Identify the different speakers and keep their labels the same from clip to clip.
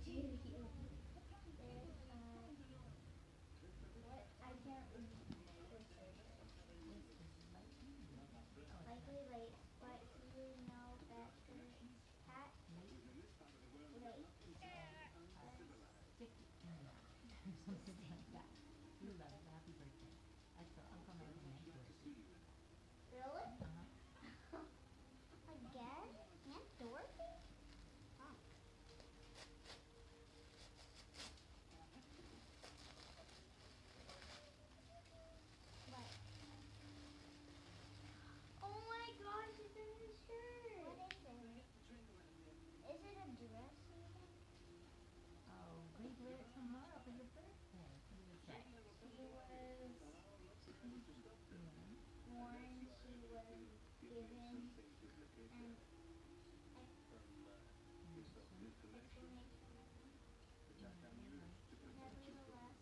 Speaker 1: do you? There's what I can't remember. Likely late, but he would know better. Pat late.
Speaker 2: Sticky. Something like that. You love it. Happy birthday. That's what Uncle Mike meant Dorothy.
Speaker 1: Really?
Speaker 2: Uh-huh.
Speaker 1: Again? Aunt Dorothy? Oh. What? Oh my gosh, it's in his shirt. What is it? Is it a dress even?
Speaker 2: Oh, read it tomorrow for your birthday. What does it say?
Speaker 1: She was born, she was given an explanation. Nevertheless,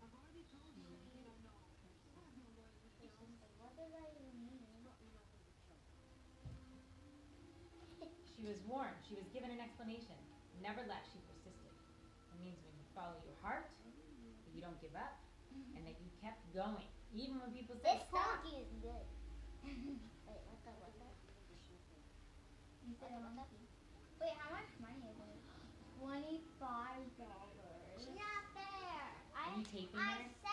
Speaker 1: what does that even mean?
Speaker 2: She was warned. She was given an explanation. Nevertheless, she persisted. It means when you follow your heart, that you don't give up, and that you kept going, even when people say
Speaker 1: This
Speaker 2: stop.
Speaker 1: honky is good. Wait, what's up? You said honky. Wait, how much money is it? $25. Not fair.
Speaker 2: Are you taping
Speaker 1: I
Speaker 2: this?